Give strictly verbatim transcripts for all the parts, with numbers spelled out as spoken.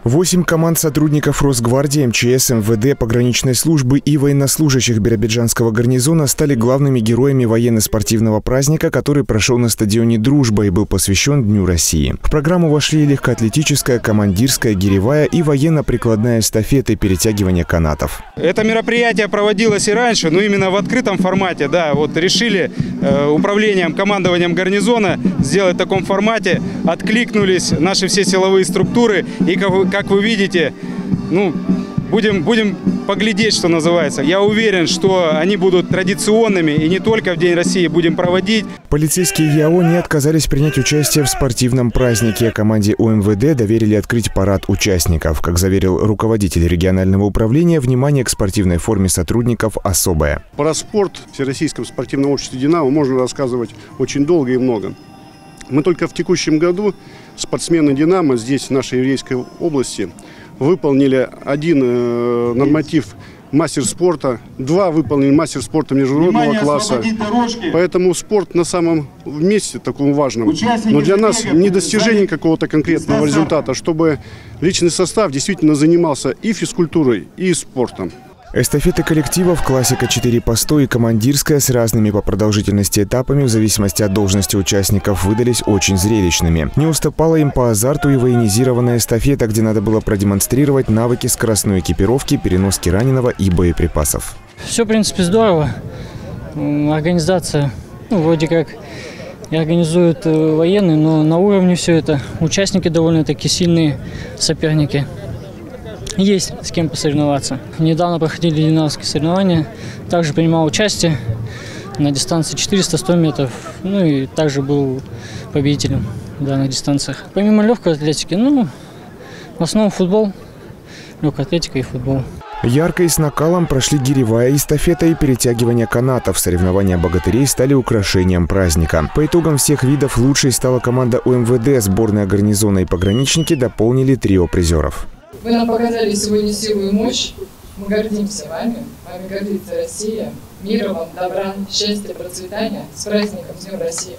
Восемь команд сотрудников Росгвардии, эм че эс, эм вэ дэ, пограничной службы и военнослужащих биробиджанского гарнизона стали главными героями военно-спортивного праздника, который прошел на стадионе «Дружба» и был посвящен Дню России. В программу вошли легкоатлетическая, командирская, гиревая и военно-прикладная эстафеты перетягивания канатов. Это мероприятие проводилось и раньше, но именно в открытом формате. Да, вот решили э, управлением, командованием гарнизона сделать в таком формате. Откликнулись наши все силовые структуры и как Как вы видите, ну, будем, будем поглядеть, что называется. Я уверен, что они будут традиционными и не только в День России будем проводить. Полицейские ЯО не отказались принять участие в спортивном празднике. Команде о эм вэ дэ доверили открыть парад участников. Как заверил руководитель регионального управления, внимание к спортивной форме сотрудников особое. Про спорт в Всероссийском спортивном обществе «Динамо» можно рассказывать очень долго и много. Мы только в текущем году спортсмены «Динамо» здесь, в нашей Еврейской области, выполнили один э, норматив мастер спорта, два выполнили мастер спорта международного Внимание, класса. Поэтому спорт на самом месте таком важном. Участники Но для нас не достижение какого-то конкретного результата, чтобы личный состав действительно занимался и физкультурой, и спортом. Эстафеты коллективов, классика четыре по сто и командирская с разными по продолжительности этапами в зависимости от должности участников выдались очень зрелищными. Не уступала им по азарту и военизированная эстафета, где надо было продемонстрировать навыки скоростной экипировки, переноски раненого и боеприпасов. Все, в принципе, здорово. Организация, ну, вроде как и организуют военные, но на уровне все это. Участники довольно-таки сильные соперники. Есть с кем посоревноваться. Недавно проходили динамовские соревнования. Также принимал участие на дистанции четыреста — сто метров. Ну и также был победителем в данных дистанциях. Помимо легкой атлетики, ну, в основном футбол, легкая атлетика и футбол. Ярко и с накалом прошли гиревая эстафета и перетягивание канатов. Соревнования богатырей стали украшением праздника. По итогам всех видов лучшей стала команда о эм вэ дэ. Сборная гарнизона и пограничники дополнили трио призеров. Вы нам показали сегодня силу и мощь. Мы гордимся вами. Вами гордится Россия. Мира вам, добра, счастья, процветания. С праздником, с Днем России!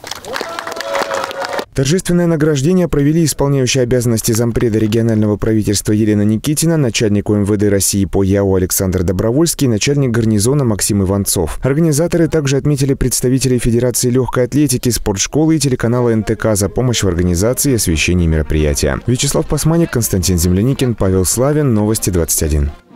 Торжественное награждение провели исполняющий обязанности зампреда регионального правительства Елена Никитина, начальник о эм вэ дэ России по ЯО Александр Добровольский и начальник гарнизона Максим Иванцов. Организаторы также отметили представителей Федерации легкой атлетики, спортшколы и телеканала эн тэ ка за помощь в организации и освещении мероприятия. Вячеслав Пасманик, Константин Земляникин, Павел Славин. Новости двадцать один.